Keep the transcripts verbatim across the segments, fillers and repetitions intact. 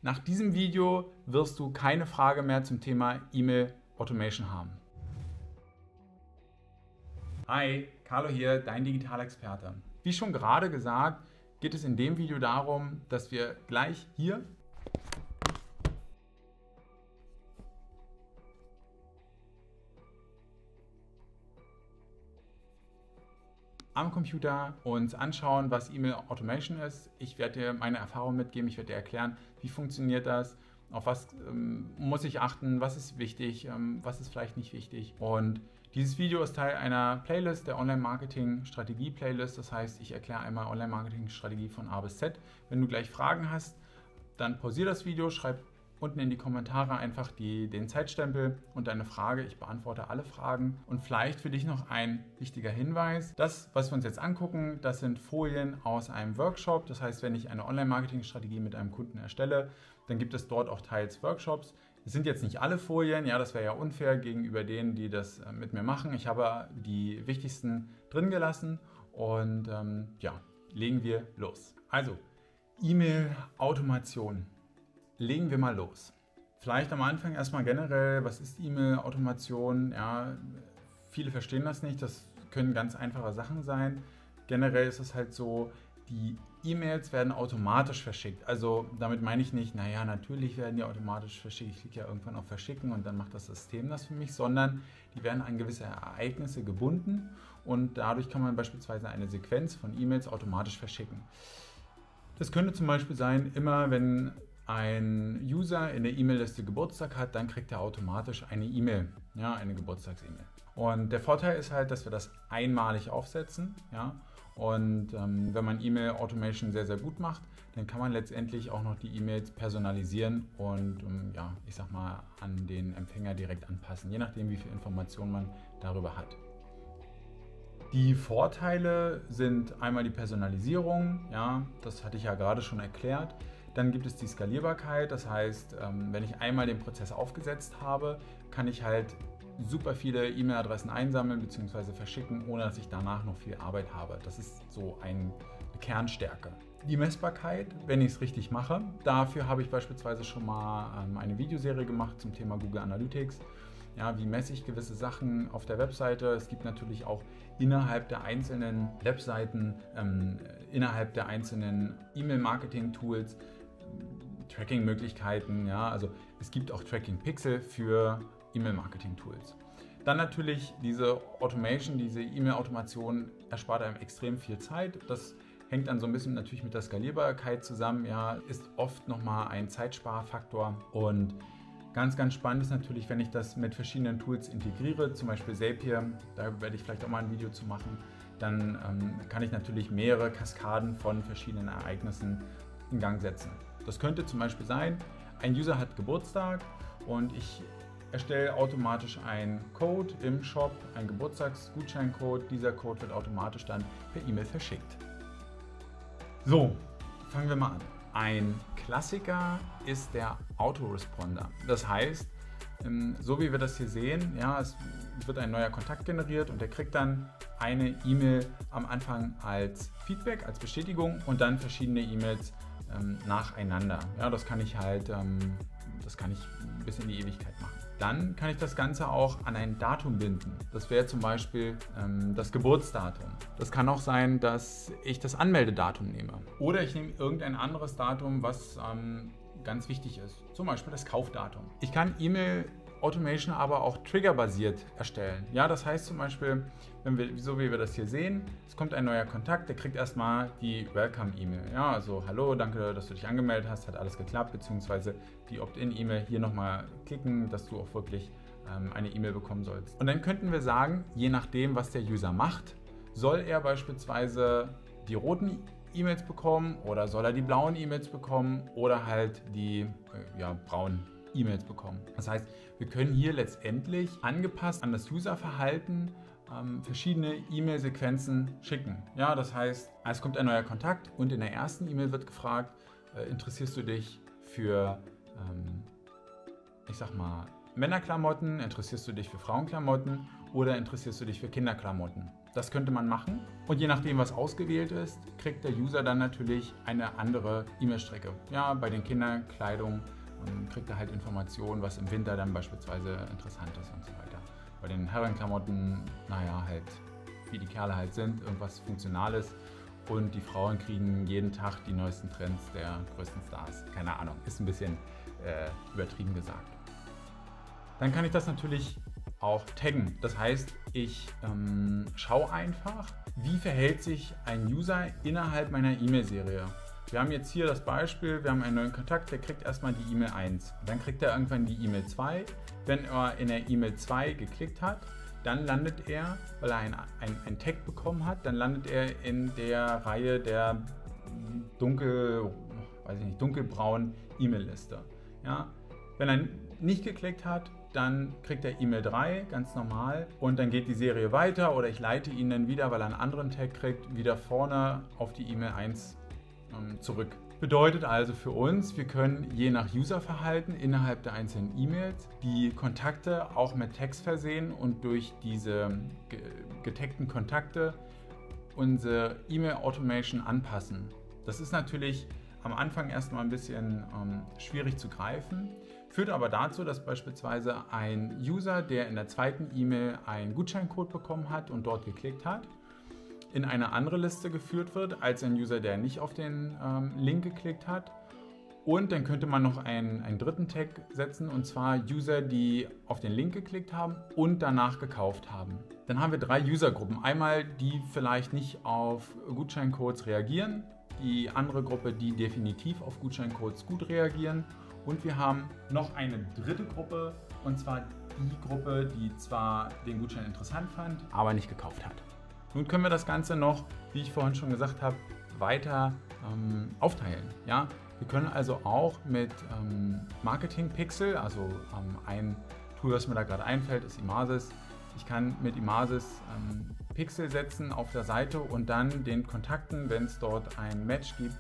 Nach diesem Video wirst du keine Frage mehr zum Thema E-Mail Automation haben. Hi, Carlo hier, dein Digitalexperte. Wie schon gerade gesagt, geht es in dem Video darum, dass wir gleich hier am Computer uns anschauen, was E-Mail Automation ist. Ich werde dir meine Erfahrung mitgeben, ich werde dir erklären, wie funktioniert das, auf was ähm, muss ich achten, was ist wichtig, ähm, was ist vielleicht nicht wichtig. Und dieses Video ist Teil einer Playlist, der Online-Marketing-Strategie-Playlist. Das heißt, ich erkläre einmal Online-Marketing-Strategie von A bis Z. Wenn du gleich Fragen hast, dann pausiere das Video, schreib unten in die Kommentare einfach die, den Zeitstempel und deine Frage. Ich beantworte alle Fragen. Und vielleicht für dich noch ein wichtiger Hinweis. Das, was wir uns jetzt angucken, das sind Folien aus einem Workshop. Das heißt, wenn ich eine Online-Marketing-Strategie mit einem Kunden erstelle, dann gibt es dort auch teils Workshops. Es sind jetzt nicht alle Folien, ja, das wäre ja unfair gegenüber denen, die das mit mir machen. Ich habe die wichtigsten drin gelassen und ähm, ja, legen wir los. Also, E-Mail-Automation. Legen wir mal los. Vielleicht am Anfang erstmal generell, was ist E-Mail-Automation? Ja, viele verstehen das nicht, das können ganz einfache Sachen sein. Generell ist es halt so, die E-Mails werden automatisch verschickt. Also damit meine ich nicht, naja, natürlich werden die automatisch verschickt, ich klicke ja irgendwann auf Verschicken und dann macht das System das für mich, sondern die werden an gewisse Ereignisse gebunden und dadurch kann man beispielsweise eine Sequenz von E-Mails automatisch verschicken. Das könnte zum Beispiel sein, immer wenn ein User in der E-Mail-Liste Geburtstag hat, dann kriegt er automatisch eine E-Mail, ja, eine Geburtstags-E-Mail. Und der Vorteil ist halt, dass wir das einmalig aufsetzen, ja, und ähm, wenn man E-Mail-Automation sehr, sehr gut macht, dann kann man letztendlich auch noch die E-Mails personalisieren und ähm, ja, ich sag mal, an den Empfänger direkt anpassen, je nachdem, wie viel Informationen man darüber hat. Die Vorteile sind einmal die Personalisierung, ja, das hatte ich ja gerade schon erklärt. Dann gibt es die Skalierbarkeit, das heißt, wenn ich einmal den Prozess aufgesetzt habe, kann ich halt super viele E-Mail-Adressen einsammeln bzw. verschicken, ohne dass ich danach noch viel Arbeit habe. Das ist so eine Kernstärke. Die Messbarkeit, wenn ich es richtig mache, dafür habe ich beispielsweise schon mal eine Videoserie gemacht zum Thema Google Analytics. Ja, wie messe ich gewisse Sachen auf der Webseite? Es gibt natürlich auch innerhalb der einzelnen Webseiten, ähm, innerhalb der einzelnen E-Mail-Marketing-Tools Tracking-Möglichkeiten. Ja, also es gibt auch Tracking-Pixel für E-Mail-Marketing-Tools. Dann natürlich diese Automation, diese E-Mail-Automation erspart einem extrem viel Zeit. Das hängt dann so ein bisschen natürlich mit der Skalierbarkeit zusammen. Ja, ist oft nochmal ein Zeitsparfaktor und ganz, ganz spannend ist natürlich, wenn ich das mit verschiedenen Tools integriere, zum Beispiel Zapier, da werde ich vielleicht auch mal ein Video zu machen, dann ähm, kann ich natürlich mehrere Kaskaden von verschiedenen Ereignissen in Gang setzen. Das könnte zum Beispiel sein, ein User hat Geburtstag und ich erstelle automatisch einen Code im Shop, einen Geburtstagsgutscheincode. Dieser Code wird automatisch dann per E-Mail verschickt. So, fangen wir mal an. Ein Klassiker ist der Autoresponder. Das heißt, so wie wir das hier sehen, ja, es wird ein neuer Kontakt generiert und der kriegt dann eine E-Mail am Anfang als Feedback, als Bestätigung und dann verschiedene E-Mails ähm, nacheinander. Ja, das kann ich halt, ähm, das kann ich bis in die Ewigkeit machen. Dann kann ich das Ganze auch an ein Datum binden. Das wäre zum Beispiel ähm, das Geburtsdatum. Das kann auch sein, dass ich das Anmeldedatum nehme. Oder ich nehme irgendein anderes Datum, was ähm, ganz wichtig ist. Zum Beispiel das Kaufdatum. Ich kann E-Mail Automation aber auch triggerbasiert erstellen. Ja, das heißt zum Beispiel, wenn wir, so wie wir das hier sehen, es kommt ein neuer Kontakt, der kriegt erstmal die Welcome-E-Mail. Ja, also hallo, danke, dass du dich angemeldet hast, hat alles geklappt, beziehungsweise die Opt-in-E-Mail hier nochmal klicken, dass du auch wirklich ähm, eine E-Mail bekommen sollst. Und dann könnten wir sagen, je nachdem, was der User macht, soll er beispielsweise die roten E-Mails bekommen oder soll er die blauen E-Mails bekommen oder halt die äh, ja, braunen E-Mails bekommen. Das heißt, wir können hier letztendlich angepasst an das Userverhalten ähm, verschiedene E-Mail-Sequenzen schicken. Ja, das heißt, es kommt ein neuer Kontakt und in der ersten E-Mail wird gefragt, äh, interessierst du dich für, ähm, ich sag mal, Männerklamotten, interessierst du dich für Frauenklamotten oder interessierst du dich für Kinderklamotten? Das könnte man machen. Und je nachdem, was ausgewählt ist, kriegt der User dann natürlich eine andere E-Mail-Strecke. Ja, bei den Kindern, Kleidung, kriegt er halt Informationen, was im Winter dann beispielsweise interessant ist und so weiter. Bei den Herrenklamotten, naja, halt wie die Kerle halt sind, irgendwas Funktionales. Und die Frauen kriegen jeden Tag die neuesten Trends der größten Stars. Keine Ahnung, ist ein bisschen äh, übertrieben gesagt. Dann kann ich das natürlich auch taggen. Das heißt, ich ähm, schaue einfach, wie verhält sich ein User innerhalb meiner E-Mail-Serie. Wir haben jetzt hier das Beispiel, wir haben einen neuen Kontakt, der kriegt erstmal die E-Mail eins. Dann kriegt er irgendwann die E-Mail zwei. Wenn er in der E-Mail zwei geklickt hat, dann landet er, weil er ein, ein, ein Tag bekommen hat, dann landet er in der Reihe der dunkel, weiß ich nicht, dunkelbraunen E-Mail-Liste. Ja? Wenn er nicht geklickt hat, dann kriegt er E-Mail drei, ganz normal, und dann geht die Serie weiter oder ich leite ihn dann wieder, weil er einen anderen Tag kriegt, wieder vorne auf die E-Mail eins ähm, zurück. Bedeutet also für uns, wir können je nach Userverhalten innerhalb der einzelnen E-Mails die Kontakte auch mit Tags versehen und durch diese getagten Kontakte unsere E-Mail-Automation anpassen. Das ist natürlich am Anfang erstmal ein bisschen ähm, schwierig zu greifen, führt aber dazu, dass beispielsweise ein User, der in der zweiten E-Mail einen Gutscheincode bekommen hat und dort geklickt hat, in eine andere Liste geführt wird als ein User, der nicht auf den ähm, Link geklickt hat. Und dann könnte man noch einen, einen dritten Tag setzen, und zwar User, die auf den Link geklickt haben und danach gekauft haben. Dann haben wir drei Usergruppen. Einmal die vielleicht nicht auf Gutscheincodes reagieren, die andere Gruppe, die definitiv auf Gutscheincodes gut reagieren, und wir haben noch eine dritte Gruppe, und zwar die Gruppe, die zwar den Gutschein interessant fand, aber nicht gekauft hat. Nun können wir das Ganze noch, wie ich vorhin schon gesagt habe, weiter ähm, aufteilen. Ja? Wir können also auch mit ähm, Marketing Pixel, also ähm, ein Tool, das mir da gerade einfällt, ist Imasis. Ich kann mit Imasis ähm, Pixel setzen auf der Seite und dann den Kontakten, wenn es dort ein Match gibt,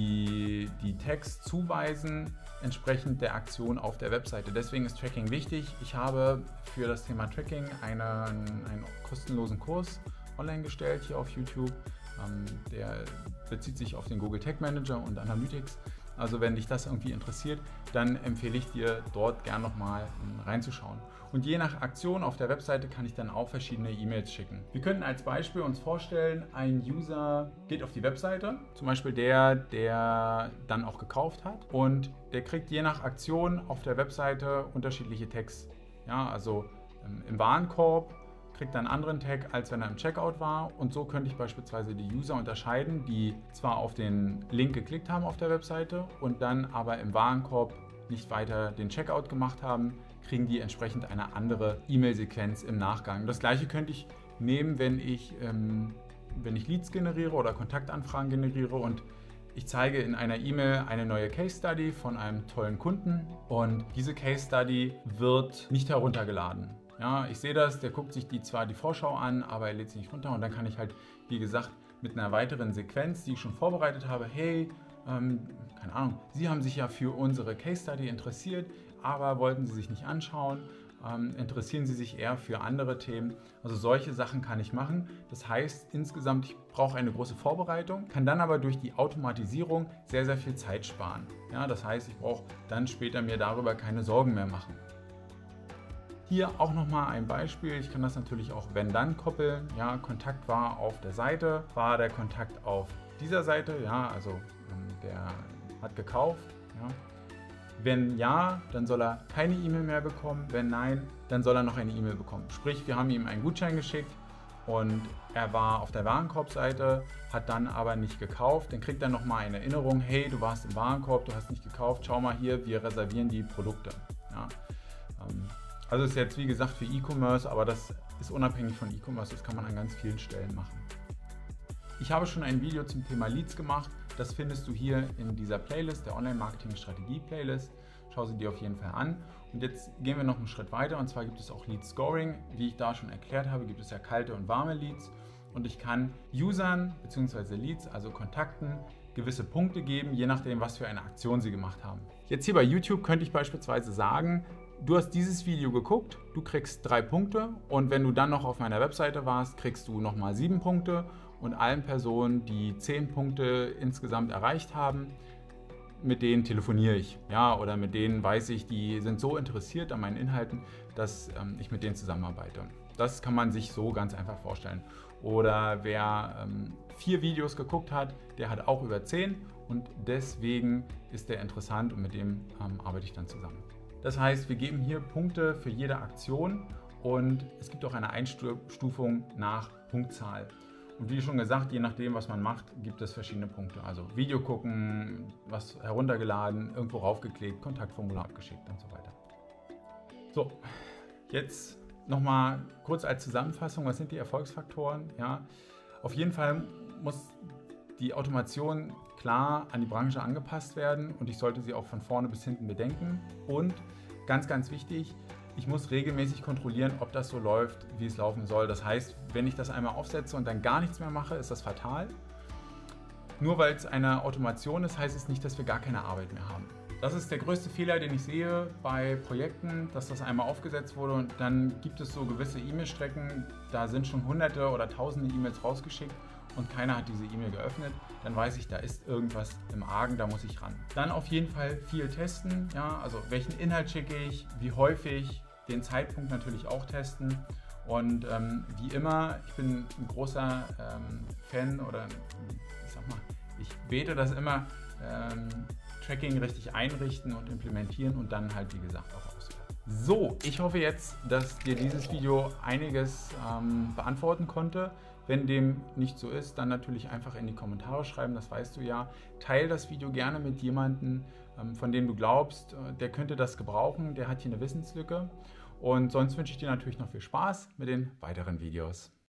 die, die Tags zuweisen, entsprechend der Aktion auf der Webseite. Deswegen ist Tracking wichtig. Ich habe für das Thema Tracking einen, einen kostenlosen Kurs online gestellt hier auf YouTube. Ähm, der bezieht sich auf den Google Tag Manager und Analytics. Also wenn dich das irgendwie interessiert, dann empfehle ich dir, dort gern nochmal reinzuschauen. Und je nach Aktion auf der Webseite kann ich dann auch verschiedene E-Mails schicken. Wir könnten als Beispiel uns vorstellen, ein User geht auf die Webseite, zum Beispiel der, der dann auch gekauft hat, und der kriegt je nach Aktion auf der Webseite unterschiedliche Tags. Ja, also ähm, im Warenkorb kriegt er einen anderen Tag, als wenn er im Checkout war, und so könnte ich beispielsweise die User unterscheiden, die zwar auf den Link geklickt haben auf der Webseite und dann aber im Warenkorb nicht weiter den Checkout gemacht haben, kriegen die entsprechend eine andere E-Mail-Sequenz im Nachgang. Das gleiche könnte ich nehmen, wenn ich, ähm, wenn ich Leads generiere oder Kontaktanfragen generiere und ich zeige in einer E-Mail eine neue Case Study von einem tollen Kunden, und diese Case Study wird nicht heruntergeladen. Ja, ich sehe das, der guckt sich die zwar die Vorschau an, aber er lädt sie nicht runter, und dann kann ich halt, wie gesagt, mit einer weiteren Sequenz, die ich schon vorbereitet habe, hey, ähm, keine Ahnung, Sie haben sich ja für unsere Case Study interessiert, aber wollten Sie sich nicht anschauen, ähm, interessieren Sie sich eher für andere Themen. Also solche Sachen kann ich machen. Das heißt, insgesamt, ich brauche eine große Vorbereitung, kann dann aber durch die Automatisierung sehr, sehr viel Zeit sparen. Ja, das heißt, ich brauche dann später mir darüber keine Sorgen mehr machen. Hier auch nochmal ein Beispiel, ich kann das natürlich auch wenn-dann koppeln. Ja, Kontakt war auf der Seite, war der Kontakt auf dieser Seite, ja, also der hat gekauft. Ja. Wenn ja, dann soll er keine E-Mail mehr bekommen, wenn nein, dann soll er noch eine E-Mail bekommen. Sprich, wir haben ihm einen Gutschein geschickt und er war auf der Warenkorbseite, hat dann aber nicht gekauft, dann kriegt er nochmal eine Erinnerung, hey, du warst im Warenkorb, du hast nicht gekauft, schau mal hier, wir reservieren die Produkte. Ja. Also ist jetzt wie gesagt für E-Commerce, aber das ist unabhängig von E-Commerce, das kann man an ganz vielen Stellen machen. Ich habe schon ein Video zum Thema Leads gemacht, das findest du hier in dieser Playlist, der Online-Marketing-Strategie-Playlist. Schau sie dir auf jeden Fall an. Und jetzt gehen wir noch einen Schritt weiter, und zwar gibt es auch Lead-Scoring. Wie ich da schon erklärt habe, gibt es ja kalte und warme Leads, und ich kann Usern bzw. Leads, also Kontakten, gewisse Punkte geben, je nachdem, was für eine Aktion sie gemacht haben. Jetzt hier bei YouTube könnte ich beispielsweise sagen, du hast dieses Video geguckt, du kriegst drei Punkte und wenn du dann noch auf meiner Webseite warst, kriegst du nochmal sieben Punkte und allen Personen, die zehn Punkte insgesamt erreicht haben, mit denen telefoniere ich, ja, oder mit denen weiß ich, die sind so interessiert an meinen Inhalten, dass ähm, ich mit denen zusammenarbeite. Das kann man sich so ganz einfach vorstellen. Oder wer ähm, vier Videos geguckt hat, der hat auch über zehn und deswegen ist der interessant und mit dem ähm, arbeite ich dann zusammen. Das heißt, wir geben hier Punkte für jede Aktion und es gibt auch eine Einstufung nach Punktzahl. Und wie schon gesagt, je nachdem, was man macht, gibt es verschiedene Punkte. Also Video gucken, was heruntergeladen, irgendwo raufgeklickt, Kontaktformular abgeschickt und so weiter. So, jetzt nochmal kurz als Zusammenfassung, was sind die Erfolgsfaktoren? Ja, auf jeden Fall muss die Automation klar an die Branche angepasst werden und ich sollte sie auch von vorne bis hinten bedenken. Und ganz, ganz wichtig, ich muss regelmäßig kontrollieren, ob das so läuft, wie es laufen soll. Das heißt, wenn ich das einmal aufsetze und dann gar nichts mehr mache, ist das fatal. Nur weil es eine Automation ist, heißt es nicht, dass wir gar keine Arbeit mehr haben. Das ist der größte Fehler, den ich sehe bei Projekten, dass das einmal aufgesetzt wurde und dann gibt es so gewisse E-Mail-Strecken, da sind schon hunderte oder tausende E-Mails rausgeschickt und keiner hat diese E-Mail geöffnet, dann weiß ich, da ist irgendwas im Argen, da muss ich ran. Dann auf jeden Fall viel testen, ja, also welchen Inhalt schicke ich, wie häufig, den Zeitpunkt natürlich auch testen und ähm, wie immer, ich bin ein großer ähm, Fan oder ich sag mal, ich bete das immer, ähm, Tracking richtig einrichten und implementieren und dann halt wie gesagt auch auswerten. So, ich hoffe jetzt, dass dir dieses Video einiges ähm, beantworten konnte. Wenn dem nicht so ist, dann natürlich einfach in die Kommentare schreiben, das weißt du ja. Teil das Video gerne mit jemandem, ähm, von dem du glaubst, äh, der könnte das gebrauchen, der hat hier eine Wissenslücke. Und sonst wünsche ich dir natürlich noch viel Spaß mit den weiteren Videos.